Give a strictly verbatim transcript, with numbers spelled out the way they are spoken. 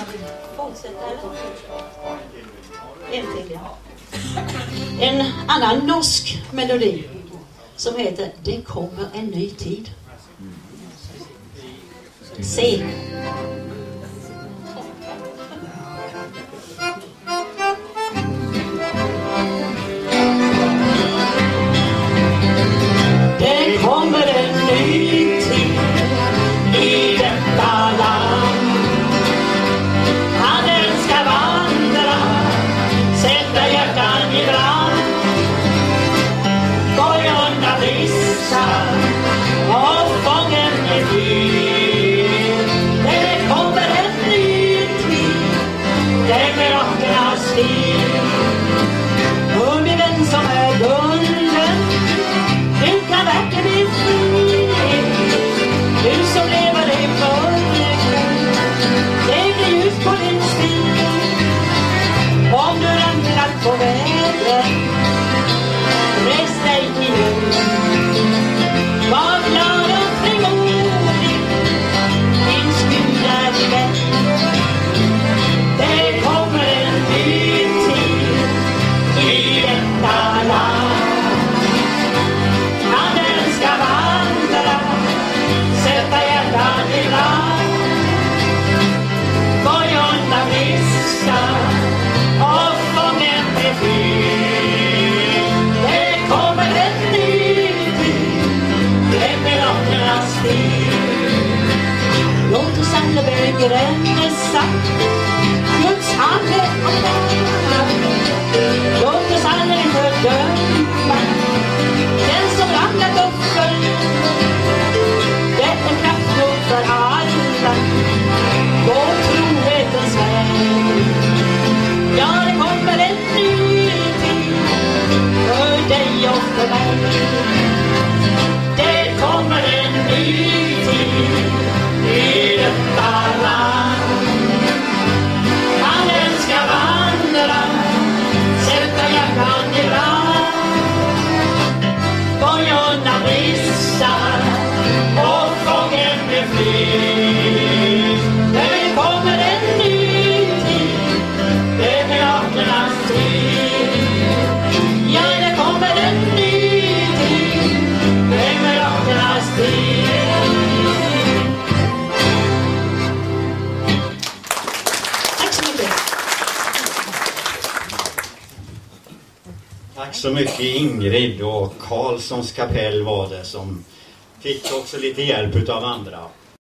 Fortsätta eller? En till, ja. En annan norsk melodi som heter Det kommer en ny tid. Se. Det kommer en ny tid i detta land. Han ska vandra, sätta hjärtan i brand. Bojorna vissar och fången är fyr. Det kommer en ny tid, det med rockarnas stil. Och med den som är bunden, du kan verkligen bli fri. Du som lever dig förrän, det blir ljus på din stil. Om du ramlar på vägen, res dig igen. Var glad och frimodig, din Gud är din vän. Det kommer en ny tid i detta land. Han ska vandra, sätta hjärtan i land. Bojorna vissar och fången är fyr. Det kommer en ny tid, det med rockarnas stil. Låt oss alla begränsa Guds ande och vara. Låt oss aldrig fördöma den som ramlat upp för. Det är kraft nog för alla, gå trohetens väg. Ja, det kommer en ny tid för dig och för mig. Det kommer en ny tid i detta land. Han ska vandra, sätta hjärtan i brand. Bojorna vissar och fången blir fri. Det kommer en ny tid, det med rockarnas tid. Ja, det kommer en ny tid, det med rockarnas tid. Tack så mycket. Tack så mycket Ingrid, och Karlssons kapell var det som fick också lite hjälp av andra.